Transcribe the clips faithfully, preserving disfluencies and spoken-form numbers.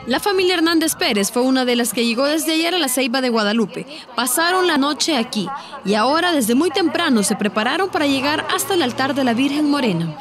La familia Hernández Pérez fue una de las que llegó desde ayer a la Ceiba de Guadalupe. Pasaron la noche aquí y ahora desde muy temprano se prepararon para llegar hasta el altar de la Virgen Morena.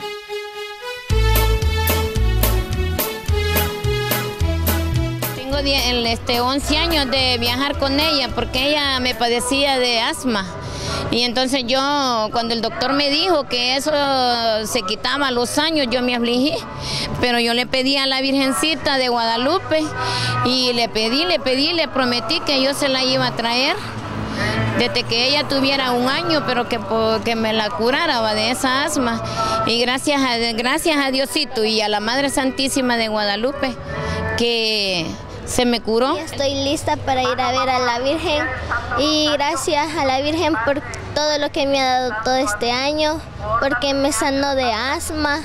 Tengo este, once años de viajar con ella porque ella me padecía de asma. Y entonces yo, cuando el doctor me dijo que eso se quitaba a los años, yo me afligí. Pero yo le pedí a la Virgencita de Guadalupe y le pedí, le pedí, le prometí que yo se la iba a traer desde que ella tuviera un año, pero que, que me la curara ¿va? de esa asma. Y gracias a, gracias a Diosito y a la Madre Santísima de Guadalupe que se me curó. Estoy lista para ir a ver a la Virgen y gracias a la Virgen por todo lo que me ha dado todo este año, porque me sanó de asma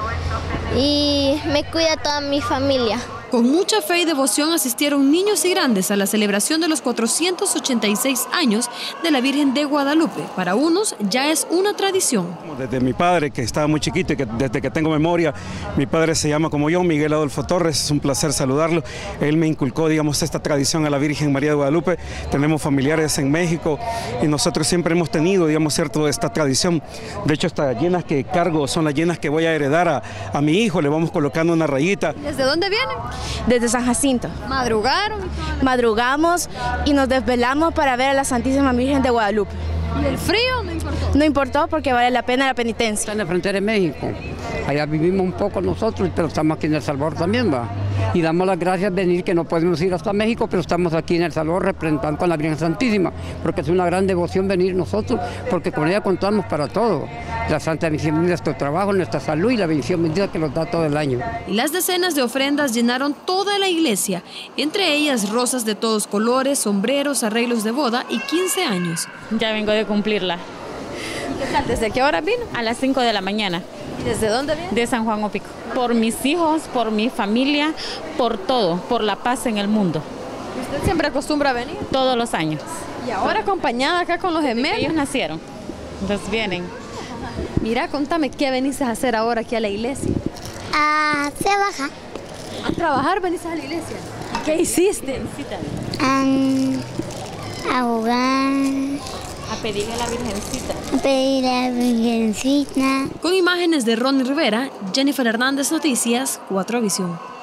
y me cuida toda mi familia. Con mucha fe y devoción asistieron niños y grandes a la celebración de los cuatrocientos ochenta y seis años de la Virgen de Guadalupe. Para unos ya es una tradición. Desde mi padre, que estaba muy chiquito y que desde que tengo memoria, mi padre se llama como yo, Miguel Adolfo Torres, es un placer saludarlo. Él me inculcó, digamos, esta tradición a la Virgen María de Guadalupe. Tenemos familiares en México y nosotros siempre hemos tenido, digamos, cierto, esta tradición. De hecho, estas llenas que cargo son las llenas que voy a heredar a, a mi hijo, le vamos colocando una rayita. ¿Desde dónde vienen? Desde San Jacinto. ¿Madrugaron? Madrugamos y nos desvelamos para ver a la Santísima Virgen de Guadalupe. ¿Y el frío no importó? No importó porque vale la pena la penitencia. Está en la frontera de México. Allá vivimos un poco nosotros, pero estamos aquí en El Salvador también, va. Y damos las gracias de venir, que no podemos ir hasta México, pero estamos aquí en El Salvador representando a la Virgen Santísima, porque es una gran devoción venir nosotros, porque con ella contamos para todo. La Santa Virgen de nuestro trabajo, nuestra salud y la bendición bendita que nos da todo el año. Y las decenas de ofrendas llenaron toda la iglesia, entre ellas rosas de todos colores, sombreros, arreglos de boda y quince años. Ya vengo de cumplirla. ¿Qué tal? ¿Desde qué hora vino? A las cinco de la mañana. ¿Y desde dónde viene? De San Juan Opico. Por mis hijos, por mi familia, por todo, por la paz en el mundo. ¿Usted siempre acostumbra a venir? Todos los años. ¿Y ahora acompañada acá con los gemelos? Ellos nacieron, entonces vienen. Mira, contame, ¿qué venís a hacer ahora aquí a la iglesia? A trabajar. ¿A trabajar venís a la iglesia? ¿Qué hiciste? Um, a jugar. A pedirle a la Virgencita. A pedirle a la Virgencita. Con imágenes de Ronnie Rivera, Jennifer Hernández Noticias, cuatro Visión.